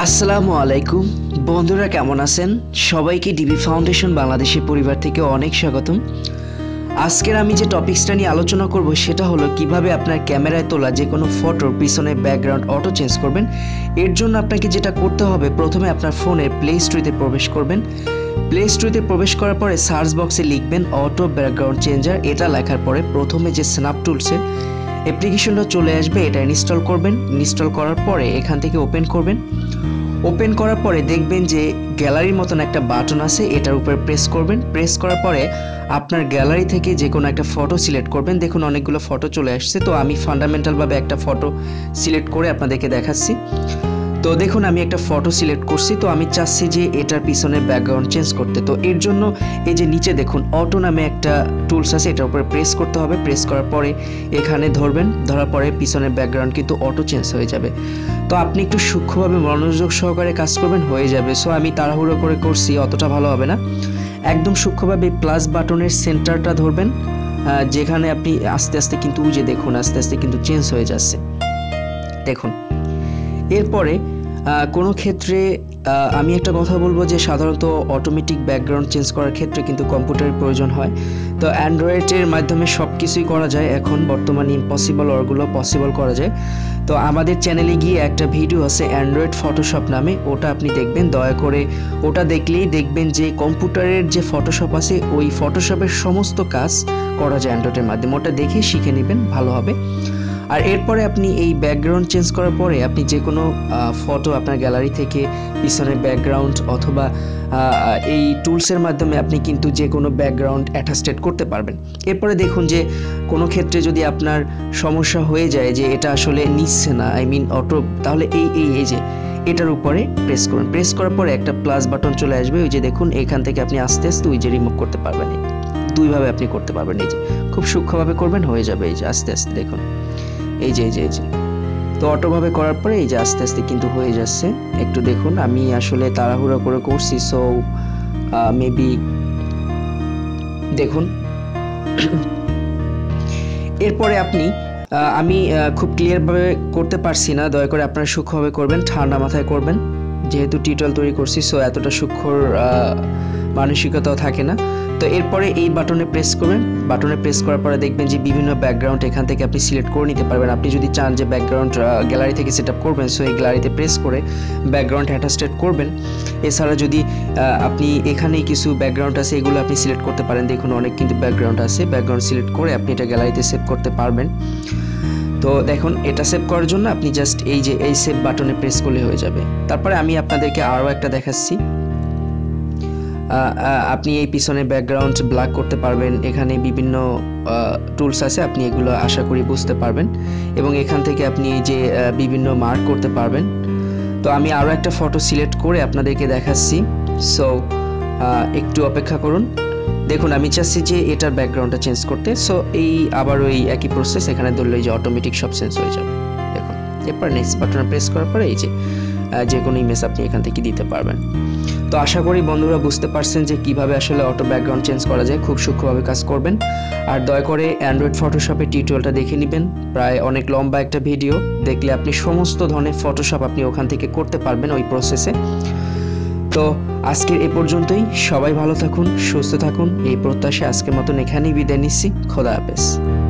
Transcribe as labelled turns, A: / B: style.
A: আসসালামু আলাইকুম বন্ধুরা, কেমন আছেন? সবাইকে ডিবি ফাউন্ডেশন বাংলাদেশের পরিবার থেকে অনেক স্বাগতম। আজকের আমি যে টপিকসটা নিয়ে আলোচনা করব সেটা হলো কিভাবে আপনার ক্যামেরায় তোলা যে কোনো ফটোর পিছনে ব্যাকগ্রাউন্ড অটো চেঞ্জ করবেন। এর জন্য আপনাকে যেটা করতে হবে, প্রথমে আপনার ফোনের প্লে স্টোরে প্রবেশ করবেন। প্লে স্টোরে প্রবেশ করার পরে সার্চ বক্সে লিখবেন অটো ব্যাকগ্রাউন্ড চেঞ্জার। এটা লেখার পরে প্রথমে যে স্ন্যাপ টুলসের অ্যাপ্লিকেশনটা চলে আসবে, এটা ইনস্টল করবেন। ইনস্টল করার পরে এখান থেকে ওপেন করবেন। ওপেন করার পরে দেখবেন যে গ্যালারির মতন একটা বাটন আছে, এটার উপরে প্রেস করবেন। প্রেস করার পরে আপনার গ্যালারি থেকে যে কোনো একটা ফটো সিলেক্ট করবেন। দেখুন অনেকগুলো ফটো চলে আসছে, তো আমি ফান্ডামেন্টালভাবে একটা ফটো সিলেক্ট করে আপনাদেরকে দেখাচ্ছি। তো দেখুন আমি একটা ফটো সিলেক্ট করছি, তো আমি চাচ্ছি যে এটার পিছনে ব্যাকগ্রাউন্ড চেঞ্জ করতে। তো এর জন্য এই যে নিচে দেখুন অটো নামে একটা টুলস আছে, এটার উপরে প্রেস করতে হবে। প্রেস করার পরে এখানে ধরবেন, ধরার পরে পিছনের ব্যাকগ্রাউন্ড কিন্তু অটো চেঞ্জ হয়ে যাবে। তো আপনি একটু সূক্ষ্মভাবে মনোযোগ সহকারে কাজ করবেন, হয়ে যাবে। সো আমি তাড়াহুড়ো করে করছি, অতটা ভালো হবে না। একদম সূক্ষ্মভাবে প্লাস বাটনের সেন্টারটা ধরবেন, যেখানে আপনি আস্তে আস্তে কিন্তু যে দেখুন আস্তে আস্তে কিন্তু চেঞ্জ হয়ে যাচ্ছে দেখুন। এরপরে কোনো ক্ষেত্রে আমি একটা কথা বলবো যে সাধারণত অটোমেটিক ব্যাকগ্রাউন্ড চেঞ্জ করার ক্ষেত্রে কিন্তু কম্পিউটারের প্রয়োজন হয়। তো অ্যান্ড্রয়েডের মাধ্যমে সব কিছুই করা যায় এখন বর্তমানে, ইম্পসিবল ওগুলো পসিবল করা যায়। তো আমাদের চ্যানেলে গিয়ে একটা ভিডিও আছে অ্যান্ড্রয়েড ফটোশপ নামে, ওটা আপনি দেখবেন। দয়া করে ওটা দেখলেই দেখবেন যে কম্পিউটারের যে ফটোশপ আছে ওই ফটোশপের সমস্ত কাজ করা যায় অ্যান্ড্রয়েডের মাধ্যমে। ওটা দেখে শিখে নেবেন, ভালো হবে। আর এরপরে আপনি এই ব্যাকগ্রাউন্ড চেঞ্জ করার পরে আপনি যে কোনো ফটো আপনার গ্যালারি থেকে পিছনের ব্যাকগ্রাউন্ড অথবা এই টুলসের মাধ্যমে আপনি কিন্তু যে কোনো ব্যাকগ্রাউন্ড অ্যাটাস্টেড করতে পারবেন। এরপরে দেখুন যে কোনো ক্ষেত্রে যদি আপনার সমস্যা হয়ে যায় যে এটা আসলে নিচ্ছে না, অটো, তাহলে এই যে এটার উপরে প্রেস করুন। প্রেস করার পরে একটা প্লাস বাটন চলে আসবে, ওই যে দেখুন এখান থেকে আপনি আস্তে আস্তে ওই যে রিমুভ করতে পারবেন। দুইভাবে আপনি করতে পারবেন, এই যে খুব সূক্ষ্মভাবে করবেন, হয়ে যাবে। এই যে আস্তে আস্তে দেখুন, এই যে তো অটোভাবে করার পরে এই যে আস্তে আস্তে কিন্তু হয়ে যাচ্ছে। একটু দেখুন, আমি আসলে তাড়াহুড়ো করে করছি, সো মেবি দেখুন। এরপরে আপনি আমি খুব ক্লিয়ারভাবে করতে পারছি না, দয়া করে আপনারা সূক্ষ্মভাবে করবেন, ঠান্ডা মাথায় করবেন। যেহেতু টিউটোরিয়াল তৈরি করছি, সো এতটা সূক্ষ্ম মানসিকতাও থাকে না। তো এরপরে এই বাটনে প্রেস করবেন। বাটনে প্রেস করার পরে দেখবেন যে বিভিন্ন ব্যাকগ্রাউন্ড এখান থেকে আপনি সিলেক্ট করে নিতে পারবেন। আপনি যদি চান যে ব্যাকগ্রাউন্ড গ্যালারি থেকে সেট আপ করবেন, সো এই গ্যালারিতে প্রেস করে ব্যাকগ্রাউন্ড অ্যাটাস্টেড করবেন। এছাড়া যদি আপনি এখানেই কিছু ব্যাকগ্রাউন্ড আছে, এগুলো আপনি সিলেক্ট করতে পারেন। দেখুন অনেক কিন্তু ব্যাকগ্রাউন্ড আছে, ব্যাকগ্রাউন্ড সিলেক্ট করে আপনি এটা গ্যালারিতে সেভ করতে পারবেন। তো দেখুন এটা সেভ করার জন্য আপনি জাস্ট এই যে এই সেভ বাটনে প্রেস করলে হয়ে যাবে। তারপরে আমি আপনাদেরকে আরও একটা দেখাচ্ছি। আপনি এই পিছনে ব্যাকগ্রাউন্ড ব্ল্যাক করতে পারবেন। এখানে বিভিন্ন টুলস আছে, আপনি এগুলো আশা করি বুঝতে পারবেন। এবং এখান থেকে আপনি এই যে বিভিন্ন মার্ক করতে পারবেন। তো আমি আরও একটা ফটো সিলেক্ট করে আপনাদেরকে দেখাচ্ছি, সো একটু অপেক্ষা করুন। দেখুন আমি চাচ্ছি যে এটার ব্যাকগ্রাউন্ডটা চেঞ্জ করতে, সো এই আবার ওই একই প্রসেস, এখানে ধরলে যে অটোমেটিক সব চেঞ্জ হয়ে যাবে। দেখুন এরপর নেক্সট বাটনে প্রেস করার পরে এই যে কোনো ইমেজ আপনি এখান থেকে দিতে পারবেন। তো আশা করি বন্ধুরা বুঝতে পারছেন যে কিভাবে আসলে অটো ব্যাকগ্রাউন্ড চেঞ্জ করা যায়, খুব সূক্ষ্মভাবে কাজ করবেন। আর দয়া করে অ্যান্ড্রয়েড ফটোশপের টিউটোরিয়ালটা দেখে নেবেন, প্রায় অনেক লম্বা একটা ভিডিও, দেখলে আপনি সমস্ত ধরনের ফটোশপ আপনি ওখান থেকে করতে পারবেন ওই প্রসেসে। তো আজকের এ পর্যন্তই, সবাই ভালো থাকুন, সুস্থ থাকুন, এই প্রত্যাশায় আজকের মতন এখানেই বিদায় নিচ্ছি। খোদা হাফেজ।